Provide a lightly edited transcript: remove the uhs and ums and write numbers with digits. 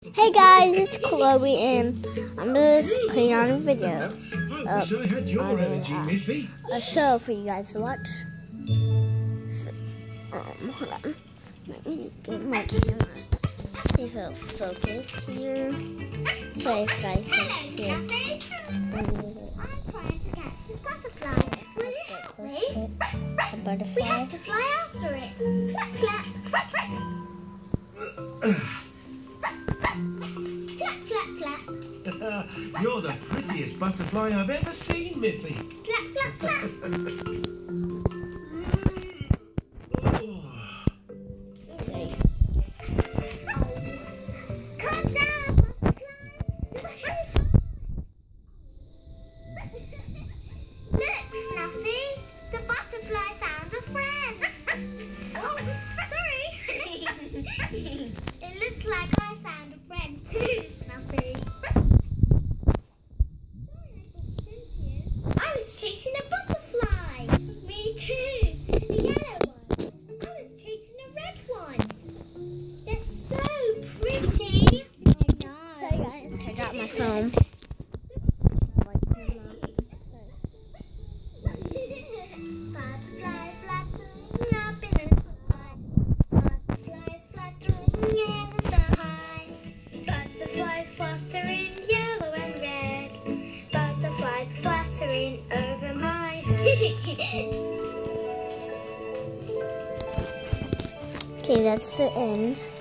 Hey guys, it's Chloe and I'm just putting on a video of a show for you guys to watch. Hold on. Let me get my camera. See if it'll focus here. Sorry if you guys can see it. I'm trying to catch the butterfly. Will you help me? A butterfly. We have to fly after it. Clap, clap. Clap, clap, clap. You're the prettiest butterfly I've ever seen, Miffy. Clap, clap, clap. Sorry. Calm down, butterfly. Look, Snuffy. The butterfly found a friend. Oh, sorry. It looks like I found a friend too, Snuffy. I was chasing a butterfly. Me too. The yellow one. I was chasing a red one. They're so pretty. I know. Sorry guys, I got my phone. Butterflies fluttering up in the sky. Butterflies fluttering in the sky. Butterflies fluttering yellow and red. Butterflies fluttering over my head. Okay, that's the end.